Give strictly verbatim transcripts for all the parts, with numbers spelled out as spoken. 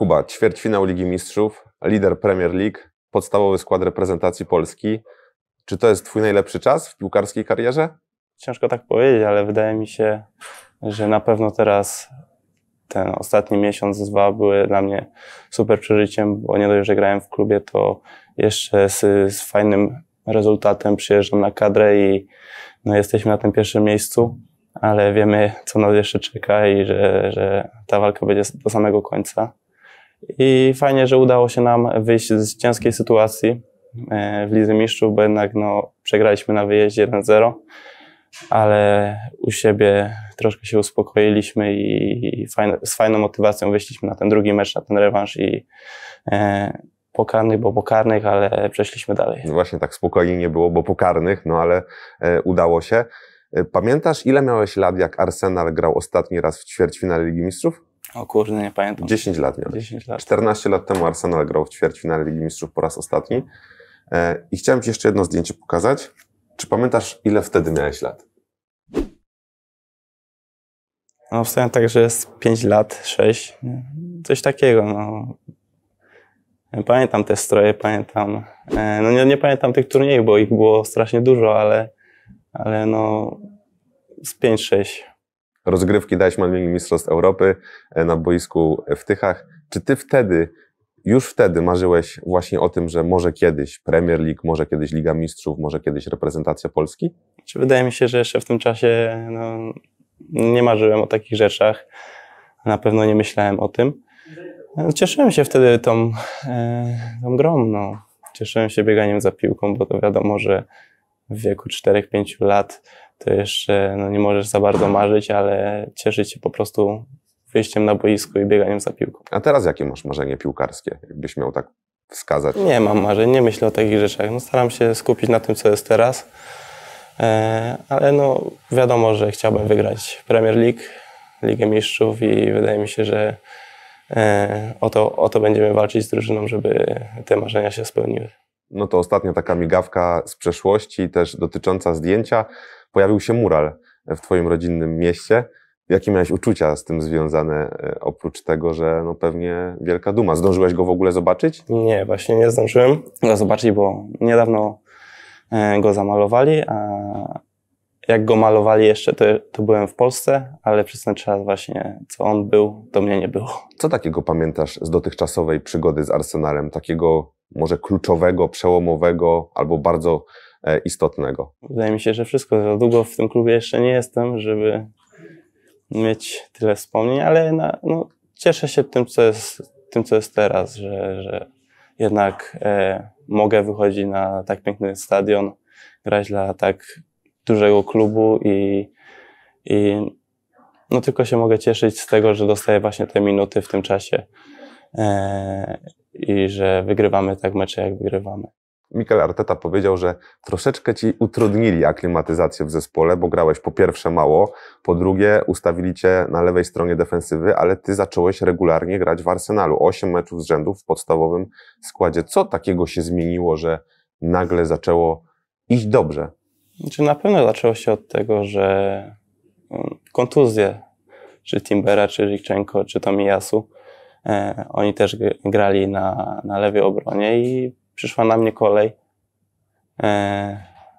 Kuba, ćwierćfinał Ligi Mistrzów, lider Premier League, podstawowy skład reprezentacji Polski. Czy to jest twój najlepszy czas w piłkarskiej karierze? Ciężko tak powiedzieć, ale wydaje mi się, że na pewno teraz ten ostatni miesiąc, dwa były dla mnie super przeżyciem, bo nie dość, że grałem w klubie, to jeszcze z, z fajnym rezultatem przyjeżdżam na kadrę i no, jesteśmy na tym pierwszym miejscu, ale wiemy, co nas jeszcze czeka i że, że ta walka będzie do samego końca. I fajnie, że udało się nam wyjść z ciężkiej sytuacji w Lidze Mistrzów, bo jednak no, przegraliśmy na wyjeździe jeden zero, ale u siebie troszkę się uspokoiliśmy i fajne, z fajną motywacją wyszliśmy na ten drugi mecz, na ten rewanż i e, pokarnych, bo pokarnych, ale przeszliśmy dalej. No właśnie tak spokojnie nie było, bo pokarnych, no ale e, udało się. E, pamiętasz, ile miałeś lat, jak Arsenal grał ostatni raz w ćwierćfinale Ligi Mistrzów? O kurde, nie pamiętam. dziesięć lat miałeś. dziesięć lat. czternaście lat temu Arsenal grał w ćwierćfinale Ligi Mistrzów po raz ostatni. E, I chciałem ci jeszcze jedno zdjęcie pokazać. Czy pamiętasz, ile wtedy miałeś lat? No wstałem tak, że jest pięć lat, sześć, coś takiego. No. Pamiętam te stroje, pamiętam. No nie, nie pamiętam tych turniejów, bo ich było strasznie dużo, ale, ale no z pięć sześć. Rozgrywki Deichmann Ligi Mistrzostw Europy na boisku w Tychach. Czy ty wtedy, już wtedy marzyłeś właśnie o tym, że może kiedyś Premier League, może kiedyś Liga Mistrzów, może kiedyś reprezentacja Polski? Wydaje mi się, że jeszcze w tym czasie no, nie marzyłem o takich rzeczach. Na pewno nie myślałem o tym. Cieszyłem się wtedy tą, tą grą. No. Cieszyłem się bieganiem za piłką, bo to wiadomo, że w wieku czterech pięciu lat to jeszcze no, nie możesz za bardzo marzyć, ale cieszyć się po prostu wyjściem na boisku i bieganiem za piłką. A teraz jakie masz marzenie piłkarskie, jakbyś miał tak wskazać? Nie mam marzeń, nie myślę o takich rzeczach. No, staram się skupić na tym, co jest teraz. E, ale no, wiadomo, że chciałbym wygrać Premier League, Ligę Mistrzów i wydaje mi się, że e, o, to, o to będziemy walczyć z drużyną, żeby te marzenia się spełniły. No to ostatnia taka migawka z przeszłości, też dotycząca zdjęcia. Pojawił się mural w twoim rodzinnym mieście. Jakie miałeś uczucia z tym związane, oprócz tego, że no pewnie wielka duma? Zdążyłeś go w ogóle zobaczyć? Nie, właśnie nie zdążyłem go zobaczyć, bo niedawno go zamalowali, a jak go malowali jeszcze, to, to byłem w Polsce, ale przez ten czas właśnie, co on był, to mnie nie było. Co takiego pamiętasz z dotychczasowej przygody z Arsenalem? Takiego może kluczowego, przełomowego albo bardzo e, istotnego? Wydaje mi się, że wszystko. Za długo w tym klubie jeszcze nie jestem, żeby mieć tyle wspomnień, ale na, no, cieszę się tym, co jest, tym, co jest teraz, że, że jednak e, mogę wychodzić na tak piękny stadion, grać dla tak dużego klubu i, i no, tylko się mogę cieszyć z tego, że dostaję właśnie te minuty w tym czasie e, i że wygrywamy tak mecze, jak wygrywamy. Mikel Arteta powiedział, że troszeczkę ci utrudnili aklimatyzację w zespole, bo grałeś po pierwsze mało, po drugie ustawili cię na lewej stronie defensywy, ale ty zacząłeś regularnie grać w Arsenalu. Osiem meczów z rzędu w podstawowym składzie. Co takiego się zmieniło, że nagle zaczęło iść dobrze? Znaczy, na pewno zaczęło się od tego, że kontuzje, czy Timbera, czy Zinchenko, czy Tomiyasu, e, oni też grali na, na lewej obronie i przyszła na mnie kolej, e,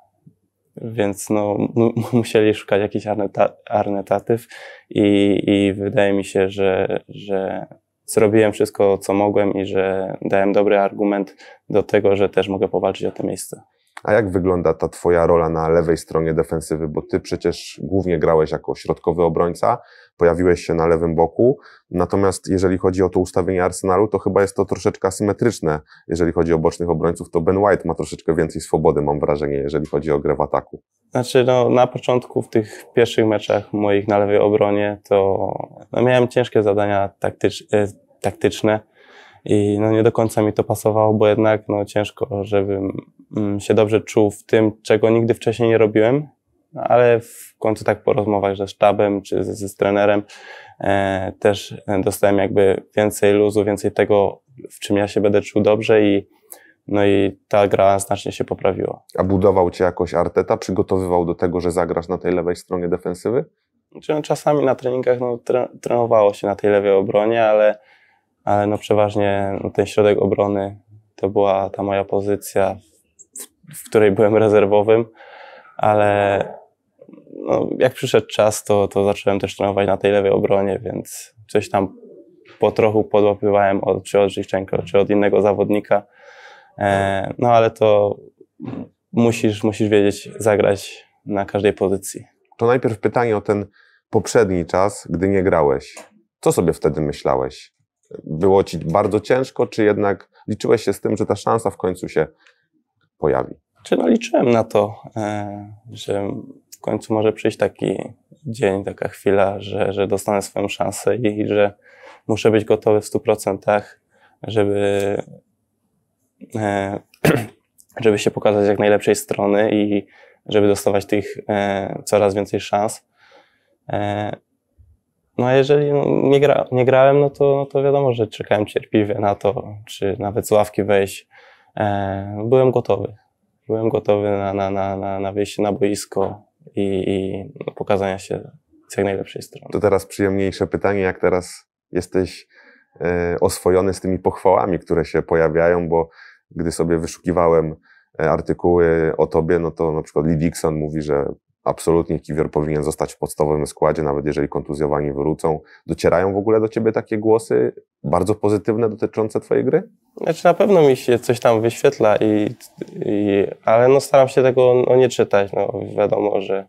więc no, musieli szukać jakiś alternatywów i, i wydaje mi się, że, że zrobiłem wszystko, co mogłem i że dałem dobry argument do tego, że też mogę powalczyć o to miejsce. A jak wygląda ta twoja rola na lewej stronie defensywy? Bo ty przecież głównie grałeś jako środkowy obrońca, pojawiłeś się na lewym boku, natomiast jeżeli chodzi o to ustawienie Arsenalu, to chyba jest to troszeczkę asymetryczne. Jeżeli chodzi o bocznych obrońców, to Ben White ma troszeczkę więcej swobody, mam wrażenie, jeżeli chodzi o grę w ataku. Znaczy, no, na początku w tych pierwszych meczach moich na lewej obronie to no, miałem ciężkie zadania taktycz, taktyczne i no, nie do końca mi to pasowało, bo jednak no, ciężko, żebym się dobrze czuł w tym, czego nigdy wcześniej nie robiłem, ale w końcu tak po rozmowach ze sztabem czy z, z trenerem e, też dostałem jakby więcej luzu, więcej tego, w czym ja się będę czuł dobrze i no i ta gra znacznie się poprawiła. A budował cię jakoś Arteta? Przygotowywał do tego, że zagrasz na tej lewej stronie defensywy? Znaczy, no, czasami na treningach no, tre, trenowało się na tej lewej obronie, ale ale no przeważnie no ten środek obrony to była ta moja pozycja, w, w której byłem rezerwowym, ale no, jak przyszedł czas, to, to zacząłem też trenować na tej lewej obronie, więc coś tam po trochu podłapywałem od, czy od Życzenko, czy od innego zawodnika. E, no ale to musisz, musisz wiedzieć zagrać na każdej pozycji. To najpierw pytanie o ten poprzedni czas, gdy nie grałeś. Co sobie wtedy myślałeś? Było ci bardzo ciężko, czy jednak liczyłeś się z tym, że ta szansa w końcu się pojawi? Czy no liczyłem na to, e, że w końcu może przyjść taki dzień, taka chwila, że, że dostanę swoją szansę i, i że muszę być gotowy w stu procentach, żeby, e, żeby się pokazać z jak najlepszej strony i żeby dostawać tych e, coraz więcej szans. E, no a jeżeli no, nie, gra, nie grałem, no to, no to wiadomo, że czekałem cierpliwie na to, czy nawet z ławki wejść. E, byłem gotowy. Byłem gotowy na, na, na, na, na wyjście na boisko i, i no, pokazania się z jak najlepszej strony. To teraz przyjemniejsze pytanie, jak teraz jesteś e, oswojony z tymi pochwałami, które się pojawiają, bo gdy sobie wyszukiwałem artykuły o tobie, no to na przykład Lee Dixon mówi, że absolutnie Kiwior powinien zostać w podstawowym składzie, nawet jeżeli kontuzjowani wrócą. Docierają w ogóle do ciebie takie głosy bardzo pozytywne dotyczące twojej gry? Znaczy na pewno mi się coś tam wyświetla, i, i, ale no staram się tego no, nie czytać. No, wiadomo, że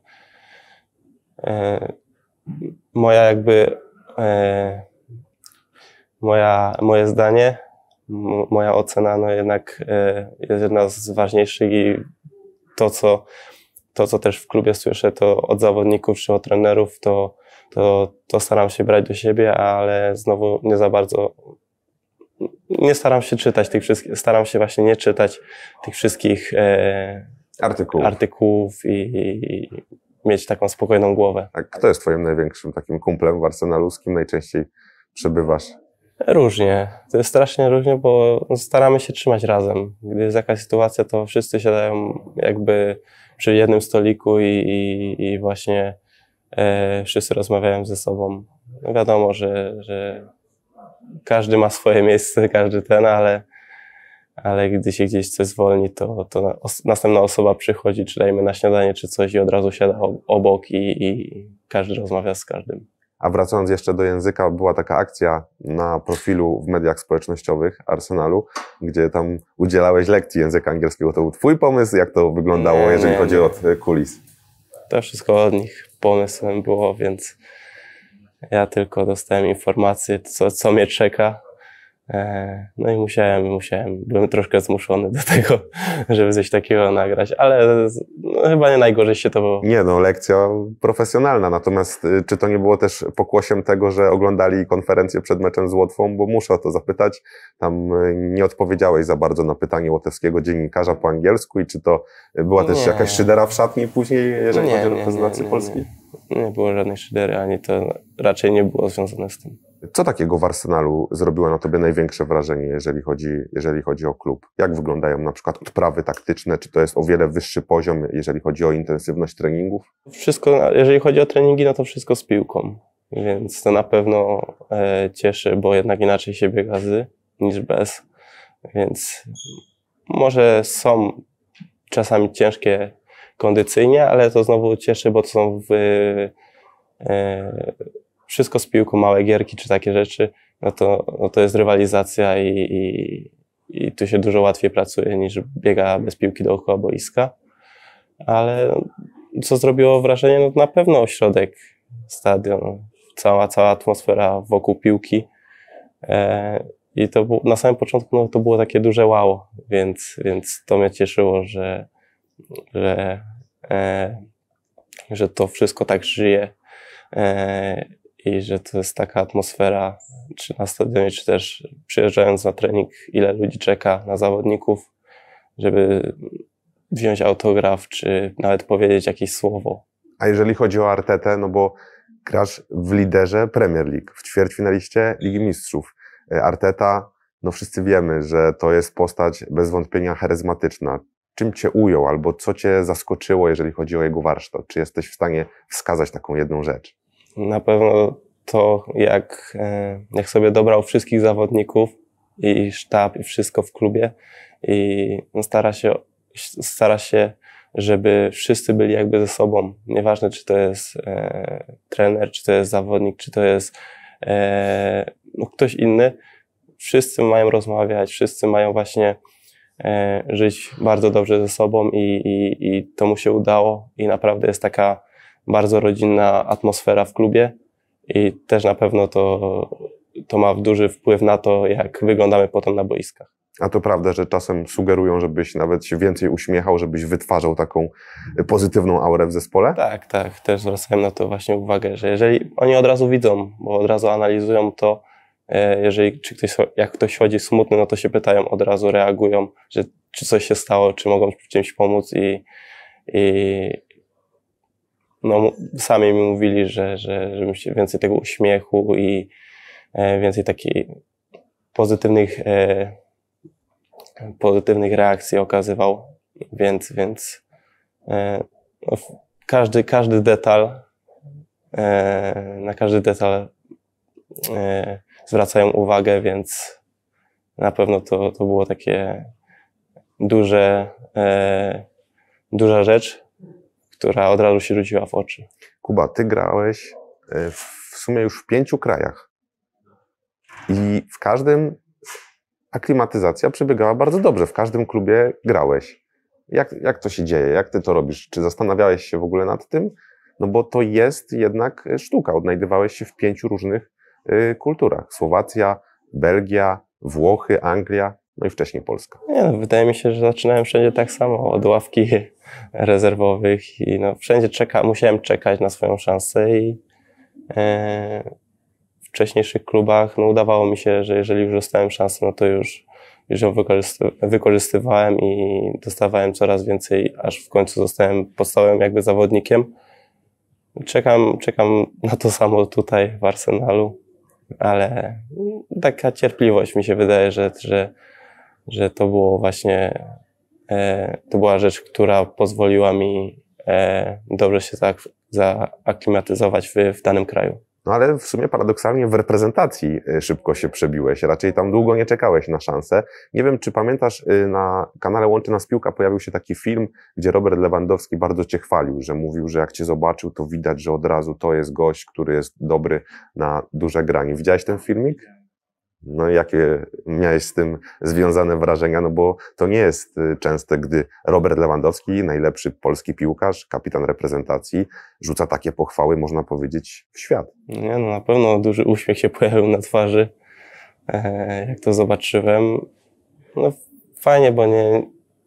e, moja jakby e, moja, moje zdanie, m, moja ocena no jednak e, jest jedna z ważniejszych i to co, to, co też w klubie słyszę, to od zawodników czy od trenerów, to, to, to staram się brać do siebie, ale znowu nie za bardzo nie staram się czytać tych wszystkich, staram się właśnie nie czytać tych wszystkich e, artykułów, artykułów i, i mieć taką spokojną głowę. A kto jest twoim największym takim kumplem w Arsenalu, z kim najczęściej przebywasz? Różnie. To jest strasznie różnie, bo staramy się trzymać razem. Gdy jest jakaś sytuacja, to wszyscy siadają jakby przy jednym stoliku i, i, i właśnie e, wszyscy rozmawiają ze sobą. No wiadomo, że, że każdy ma swoje miejsce, każdy ten, ale, ale gdy się gdzieś coś zwolni, to, to na, os, następna osoba przychodzi, czy dajmy na śniadanie, czy coś i od razu siada obok i, i każdy rozmawia z każdym. A wracając jeszcze do języka, była taka akcja na profilu w mediach społecznościowych Arsenalu, gdzie tam udzielałeś lekcji języka angielskiego. To był twój pomysł? Jak to wyglądało, nie, jeżeli nie, chodzi nie. o kulis? To wszystko od nich pomysłem było, więc ja tylko dostałem informację, co, co mnie czeka. No i musiałem, musiałem, byłem troszkę zmuszony do tego, żeby coś takiego nagrać, ale no, chyba nie najgorzej się to było. Nie no, lekcja profesjonalna, natomiast czy to nie było też pokłosiem tego, że oglądali konferencję przed meczem z Łotwą, bo muszę o to zapytać, tam nie odpowiedziałeś za bardzo na pytanie łotewskiego dziennikarza po angielsku i czy to była też nie. jakaś szydera w szatni później, jeżeli chodzi o reprezentację Polski? Nie, nie było żadnej szydery, ani to raczej nie było związane z tym. Co takiego w Arsenalu zrobiło na tobie największe wrażenie, jeżeli chodzi, jeżeli chodzi o klub? Jak wyglądają na przykład odprawy taktyczne? Czy to jest o wiele wyższy poziom, jeżeli chodzi o intensywność treningów? Wszystko, jeżeli chodzi o treningi, no to wszystko z piłką. Więc to na pewno e, cieszy, bo jednak inaczej się biega z niż bez. Więc może są czasami ciężkie kondycyjnie, ale to znowu cieszy, bo to są w... E, wszystko z piłką, małe gierki czy takie rzeczy, no to, no to jest rywalizacja i, i, i tu się dużo łatwiej pracuje niż biega bez piłki dookoła boiska. Ale co zrobiło wrażenie? No na pewno ośrodek, stadion, cała, cała atmosfera wokół piłki. E, I to było, na samym początku no, to było takie duże wow, więc, więc to mnie cieszyło, że, że, e, że to wszystko tak żyje. E, I że to jest taka atmosfera, czy na stadionie, czy też przyjeżdżając na trening, ile ludzi czeka na zawodników, żeby wziąć autograf, czy nawet powiedzieć jakieś słowo. A jeżeli chodzi o Artetę, no bo grasz w liderze Premier League, w ćwierćfinaliście Ligi Mistrzów. Arteta, no wszyscy wiemy, że to jest postać bez wątpienia charyzmatyczna. Czym cię ujął, albo co cię zaskoczyło, jeżeli chodzi o jego warsztat? Czy jesteś w stanie wskazać taką jedną rzecz? Na pewno to, jak, jak sobie dobrał wszystkich zawodników i sztab i wszystko w klubie i no stara się, stara się, żeby wszyscy byli jakby ze sobą. Nieważne, czy to jest e, trener, czy to jest zawodnik, czy to jest e, no, ktoś inny. Wszyscy mają rozmawiać, wszyscy mają właśnie e, żyć bardzo dobrze ze sobą i, i, i to mu się udało i naprawdę jest taka bardzo rodzinna atmosfera w klubie i też na pewno to, to ma duży wpływ na to, jak wyglądamy potem na boiskach. A to prawda, że czasem sugerują, żebyś nawet się więcej uśmiechał, żebyś wytwarzał taką pozytywną aurę w zespole? Tak, tak. Też zwracałem na to właśnie uwagę, że jeżeli oni od razu widzą, bo od razu analizują to, jeżeli czy ktoś, jak ktoś chodzi smutny, no to się pytają, od razu reagują, że czy coś się stało, czy mogą w czymś pomóc i, i no, sami mi mówili, że, że żebym się więcej tego uśmiechu i więcej takich pozytywnych pozytywnych reakcji okazywał, więc, więc e, no, każdy, każdy detal, e, na każdy detal e, zwracają uwagę, więc na pewno to, to było takie duże, e, duża rzecz, która od razu się rzuciła w oczy. Kuba, ty grałeś w sumie już w pięciu krajach i w każdym aklimatyzacja przebiegała bardzo dobrze. W każdym klubie grałeś. Jak, jak to się dzieje? Jak ty to robisz? Czy zastanawiałeś się w ogóle nad tym? No bo to jest jednak sztuka. Odnajdywałeś się w pięciu różnych y, kulturach. Słowacja, Belgia, Włochy, Anglia, no i wcześniej Polska. Nie, no, wydaje mi się, że zaczynałem wszędzie tak samo, od ławki rezerwowych i no, wszędzie czeka, musiałem czekać na swoją szansę i e, w wcześniejszych klubach no, udawało mi się, że jeżeli już dostałem szansę, no to już, już ją wykorzysty, wykorzystywałem i dostawałem coraz więcej, aż w końcu zostałem podstawowym jakby zawodnikiem. Czekam, czekam na to samo tutaj w Arsenalu, ale taka cierpliwość mi się wydaje, że, że, że to było właśnie, e, to była rzecz, która pozwoliła mi e, dobrze się tak zaaklimatyzować w, w danym kraju. No ale w sumie paradoksalnie w reprezentacji szybko się przebiłeś, raczej tam długo nie czekałeś na szansę. Nie wiem, czy pamiętasz, na kanale Łączy Nas Piłka pojawił się taki film, gdzie Robert Lewandowski bardzo cię chwalił, że mówił, że jak cię zobaczył, to widać, że od razu to jest gość, który jest dobry na duże granie. Widziałeś ten filmik? No i jakie miałeś z tym związane wrażenia? No bo to nie jest częste, gdy Robert Lewandowski, najlepszy polski piłkarz, kapitan reprezentacji, rzuca takie pochwały, można powiedzieć, w świat. Nie, no na pewno duży uśmiech się pojawił na twarzy, jak to zobaczyłem. No fajnie, bo nie,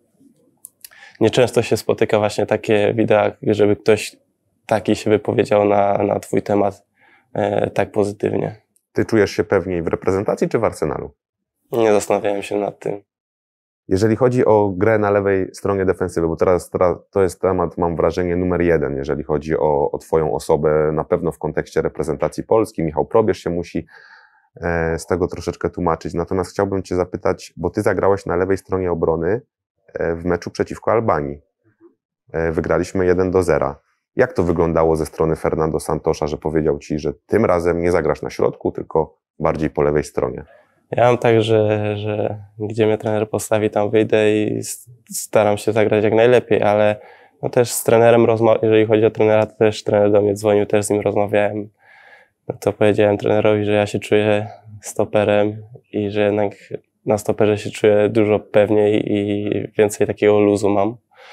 nie często się spotyka właśnie takie wideo, żeby ktoś taki się wypowiedział na, na twój temat tak pozytywnie. Ty czujesz się pewniej w reprezentacji czy w Arsenalu? Nie zastanawiałem się nad tym. Jeżeli chodzi o grę na lewej stronie defensywy, bo teraz, teraz to jest temat, mam wrażenie, numer jeden, jeżeli chodzi o, o twoją osobę, na pewno w kontekście reprezentacji Polski. Michał Probierz się musi e, z tego troszeczkę tłumaczyć. Natomiast chciałbym cię zapytać, bo ty zagrałeś na lewej stronie obrony e, w meczu przeciwko Albanii. E, wygraliśmy jeden do zera. Jak to wyglądało ze strony Fernando Santosza, że powiedział ci, że tym razem nie zagrasz na środku, tylko bardziej po lewej stronie? Ja mam tak, że, że gdzie mnie trener postawi, tam wyjdę i staram się zagrać jak najlepiej, ale no też z trenerem, rozma- jeżeli chodzi o trenera, to też trener do mnie dzwonił, też z nim rozmawiałem. No to powiedziałem trenerowi, że ja się czuję stoperem i że jednak na stoperze się czuję dużo pewniej i więcej takiego luzu mam.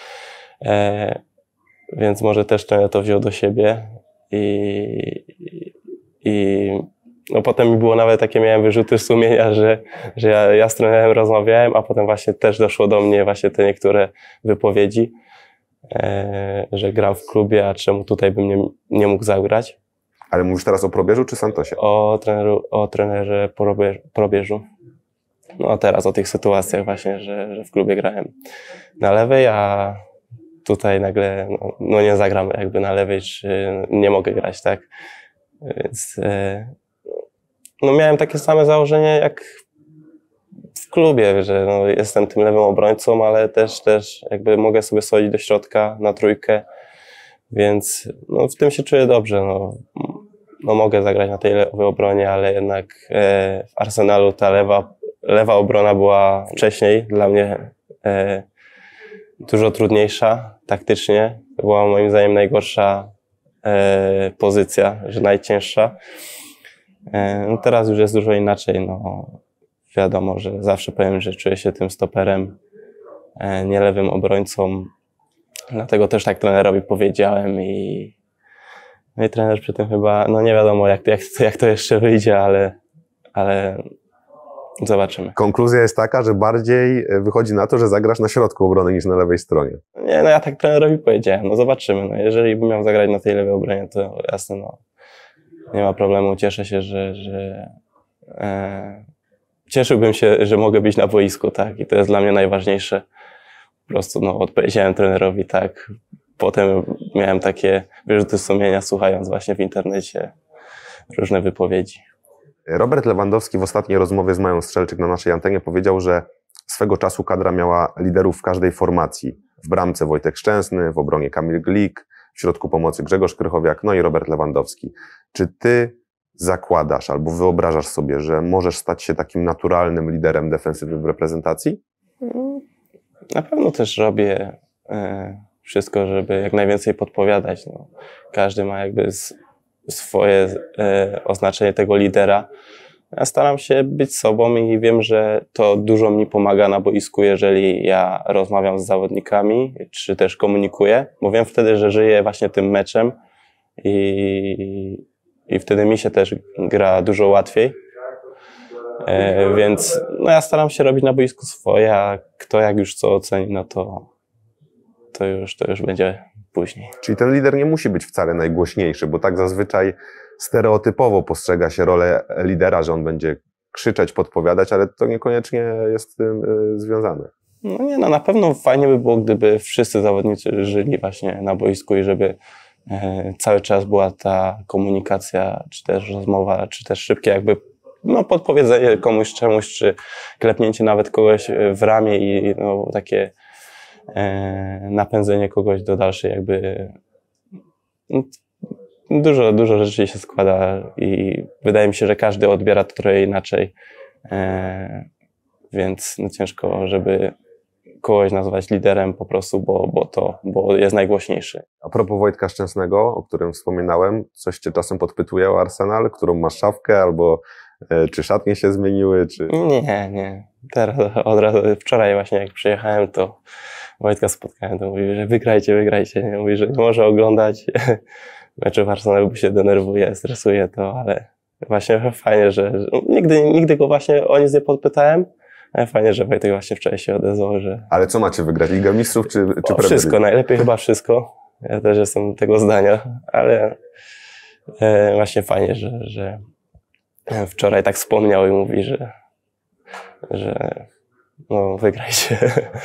E, więc może też trener to wziął do siebie i, i no potem mi było nawet takie, miałem wyrzuty sumienia, że, że ja, ja z trenerem rozmawiałem, a potem właśnie też doszło do mnie właśnie te niektóre wypowiedzi, e, że gram w klubie, a czemu tutaj bym nie, nie mógł zagrać. Ale mówisz teraz o Probierzu czy Santosie? O, treneru, o trenerze Probierzu. Probierzu. No teraz o tych sytuacjach właśnie, że, że w klubie grałem na lewej, a tutaj nagle no, no nie zagram jakby na lewej, czy nie mogę grać, tak? Więc e, no miałem takie same założenie jak w klubie, że no jestem tym lewym obrońcą, ale też, też jakby mogę sobie schodzić do środka na trójkę, więc no w tym się czuję dobrze. No. no mogę zagrać na tej lewej obronie, ale jednak e, w Arsenalu ta lewa, lewa obrona była wcześniej dla mnie e, dużo trudniejsza taktycznie. To była moim zdaniem najgorsza e, pozycja, że najcięższa. E, no teraz już jest dużo inaczej. No, wiadomo, że zawsze powiem, że czuję się tym stoperem, e, nie lewym obrońcą. Dlatego też tak trenerowi powiedziałem i, no i trener przy tym chyba, no nie wiadomo jak, jak, jak to jeszcze wyjdzie, ale, ale zobaczymy. Konkluzja jest taka, że bardziej wychodzi na to, że zagrasz na środku obrony niż na lewej stronie. Nie, no ja tak trenerowi powiedziałem, no zobaczymy. No jeżeli bym miał zagrać na tej lewej obronie, to jasne, no nie ma problemu. Cieszę się, że, że e, cieszyłbym się, że mogę być na boisku, tak, i to jest dla mnie najważniejsze. Po prostu no, odpowiedziałem trenerowi tak. Potem miałem takie wyrzuty sumienia, słuchając właśnie w internecie różne wypowiedzi. Robert Lewandowski w ostatniej rozmowie z Mają Strzelczyk na naszej antenie powiedział, że swego czasu kadra miała liderów w każdej formacji. W bramce Wojtek Szczęsny, w obronie Kamil Glik, w środku pomocy Grzegorz Krychowiak, no i Robert Lewandowski. Czy ty zakładasz albo wyobrażasz sobie, że możesz stać się takim naturalnym liderem defensywy w reprezentacji? Na pewno też robię e, wszystko, żeby jak najwięcej podpowiadać. No. Każdy ma jakby z, swoje e, oznaczenie tego lidera. Ja staram się być sobą i wiem, że to dużo mi pomaga na boisku, jeżeli ja rozmawiam z zawodnikami, czy też komunikuję, bo wiem wtedy, że żyję właśnie tym meczem i, i wtedy mi się też gra dużo łatwiej. E, więc no ja staram się robić na boisku swoje, a kto jak już co oceni, no to, to, już, to już będzie później. Czyli ten lider nie musi być wcale najgłośniejszy, bo tak zazwyczaj stereotypowo postrzega się rolę lidera, że on będzie krzyczeć, podpowiadać, ale to niekoniecznie jest z tym y, związane. No nie, no na pewno fajnie by było, gdyby wszyscy zawodnicy żyli właśnie na boisku i żeby e, cały czas była ta komunikacja, czy też rozmowa, czy też szybkie jakby no, podpowiedzenie komuś czemuś, czy klepnięcie nawet kogoś w ramię i no, takie e, napędzenie kogoś do dalszej jakby no, dużo, dużo rzeczy się składa i wydaje mi się, że każdy odbiera to trochę inaczej, e, więc no, ciężko, żeby kogoś nazwać liderem po prostu, bo, bo to, bo jest najgłośniejszy. A propos Wojtka Szczęsnego, o którym wspominałem, coś cię czasem podpytuje o Arsenal, którą masz szafkę, albo e, czy szatnie się zmieniły, czy... Nie, nie. Teraz od razu, wczoraj właśnie jak przyjechałem, to Wojtka spotkałem, to mówi, że wygrajcie, wygrajcie. Nie? Mówi, że nie może oglądać meczów Arsenalu, bo się denerwuje, stresuje to, ale właśnie fajnie, że, że nigdy, nigdy go właśnie o nic nie podpytałem. Ale fajnie, że Wojtek właśnie wczoraj się odezwał, że... Ale co macie wygrać? Liga Mistrzów czy, czy o, wszystko, najlepiej chyba wszystko. Ja też jestem tego zdania, ale e, właśnie fajnie, że, że wczoraj tak wspomniał i mówi, że, że no wygrajcie.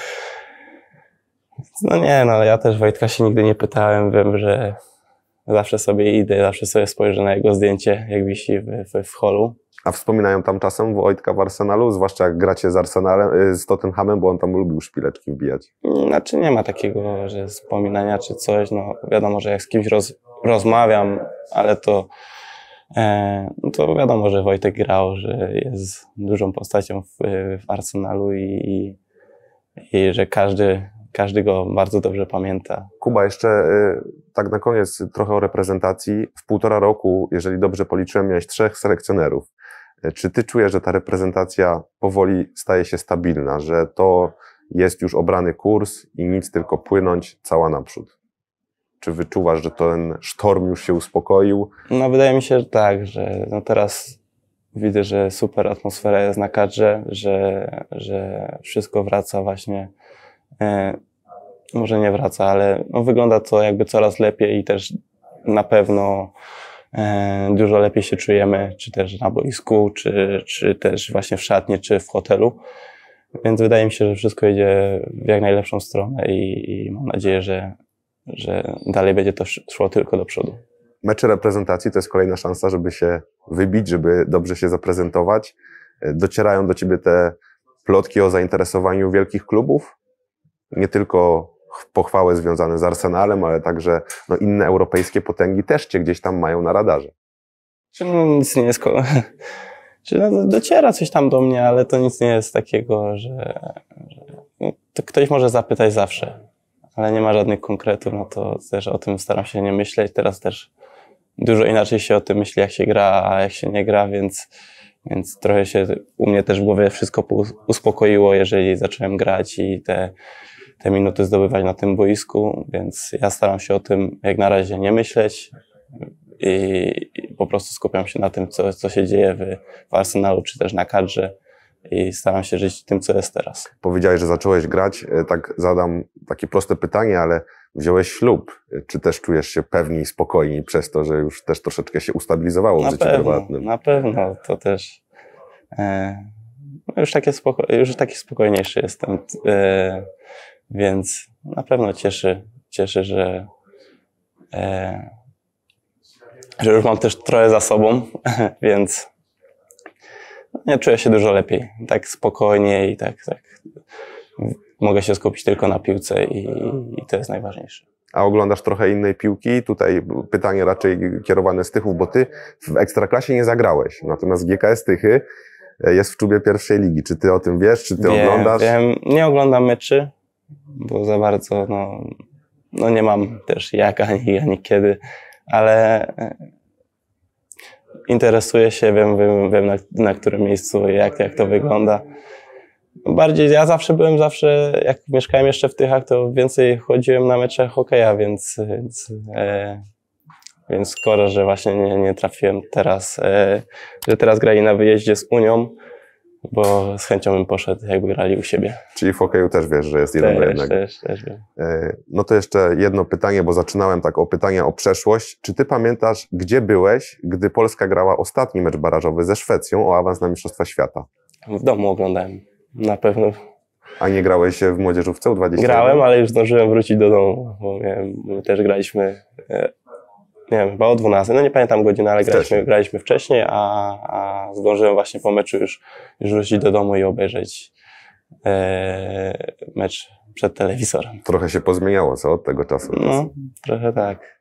No nie, no ja też Wojtka się nigdy nie pytałem, wiem, że zawsze sobie idę, zawsze sobie spojrzę na jego zdjęcie, jak wisi w, w, w holu. A wspominają tam czasem Wojtka w Arsenalu, zwłaszcza jak gracie z Arsenalem, z Tottenhamem, bo on tam lubił szpileczki wbijać. Znaczy nie ma takiego, że wspominania czy coś, no wiadomo, że jak z kimś roz, rozmawiam, ale to, e, no to wiadomo, że Wojtek grał, że jest dużą postacią w, w Arsenalu i, i, i że każdy, każdy go bardzo dobrze pamięta. Kuba, jeszcze y, tak na koniec trochę o reprezentacji. W półtora roku, jeżeli dobrze policzyłem, miałeś trzech selekcjonerów. Y, czy ty czujesz, że ta reprezentacja powoli staje się stabilna, że to jest już obrany kurs i nic, tylko płynąć cała naprzód? Czy wyczuwasz, że ten sztorm już się uspokoił? No wydaje mi się, że tak, że no teraz widzę, że super atmosfera jest na kadrze, że, że wszystko wraca właśnie, e, może nie wraca, ale no wygląda to jakby coraz lepiej i też na pewno e, dużo lepiej się czujemy, czy też na boisku, czy, czy też właśnie w szatni, czy w hotelu. Więc wydaje mi się, że wszystko idzie w jak najlepszą stronę i, i mam nadzieję, że, że dalej będzie to szło tylko do przodu. Mecze reprezentacji to jest kolejna szansa, żeby się wybić, żeby dobrze się zaprezentować. Docierają do ciebie te plotki o zainteresowaniu wielkich klubów? Nie tylko pochwały związane z Arsenalem, ale także no, inne europejskie potęgi też cię gdzieś tam mają na radarze. Czy no, nic nie jest... ko- Czy no, dociera coś tam do mnie, ale to nic nie jest takiego, że... że no, to ktoś może zapytać zawsze, ale nie ma żadnych konkretów, no to też o tym staram się nie myśleć. Teraz też dużo inaczej się o tym myśli, jak się gra, a jak się nie gra, więc, więc trochę się u mnie też w głowie wszystko uspokoiło, jeżeli zacząłem grać i te, te minuty zdobywać na tym boisku, więc ja staram się o tym jak na razie nie myśleć i, i po prostu skupiam się na tym, co, co się dzieje w, w Arsenalu, czy też na kadrze i staram się żyć tym, co jest teraz. Powiedziałeś, że zacząłeś grać. Tak zadam takie proste pytanie, ale wziąłeś ślub. Czy też czujesz się pewniej, spokojniej przez to, że już też troszeczkę się ustabilizowało w Na życiu pewno, prywatnym? na pewno, to też e, no już, takie spoko, już taki spokojniejszy jestem, e, więc na pewno cieszy, cieszy, że, e, że już mam też trochę za sobą, więc nie czuję się dużo lepiej, tak spokojniej i tak, tak mogę się skupić tylko na piłce i, i to jest najważniejsze. A oglądasz trochę innej piłki? Tutaj pytanie raczej kierowane z Tychów, bo ty w Ekstraklasie nie zagrałeś, natomiast G K S Tychy jest w czubie pierwszej ligi. Czy ty o tym wiesz? Czy ty Wiem, oglądasz? Wiem. Nie oglądam meczy, bo za bardzo no, no nie mam też jak ani, ani kiedy, ale interesuję się, wiem, wiem, wiem na, na którym miejscu, jak, jak to wygląda. Bardziej, ja zawsze byłem, zawsze, jak mieszkałem jeszcze w Tychach, to więcej chodziłem na mecze hokeja, więc, więc, e, więc skoro, że właśnie nie, nie trafiłem teraz, e, że teraz grali na wyjeździe z Unią, bo z chęcią bym poszedł, jakby grali u siebie. Czyli w hokeju też wiesz, że jest jeden do jednego. Też, też wiem. No to jeszcze jedno pytanie, bo zaczynałem tak o pytania o przeszłość. Czy ty pamiętasz, gdzie byłeś, gdy Polska grała ostatni mecz barażowy ze Szwecją o awans na Mistrzostwa Świata? W domu oglądałem, na pewno. A nie grałeś w młodzieżówce U dwadzieścia jeden? Grałem, ale już zdążyłem wrócić do domu, bo miałem, my też graliśmy, nie wiem, chyba o dwunastej, no nie pamiętam godziny, ale graliśmy, graliśmy wcześniej, a, a zdążyłem właśnie po meczu już, już wrócić do domu i obejrzeć e, mecz przed telewizorem. Trochę się pozmieniało, co, od tego czasu? No, trochę tak.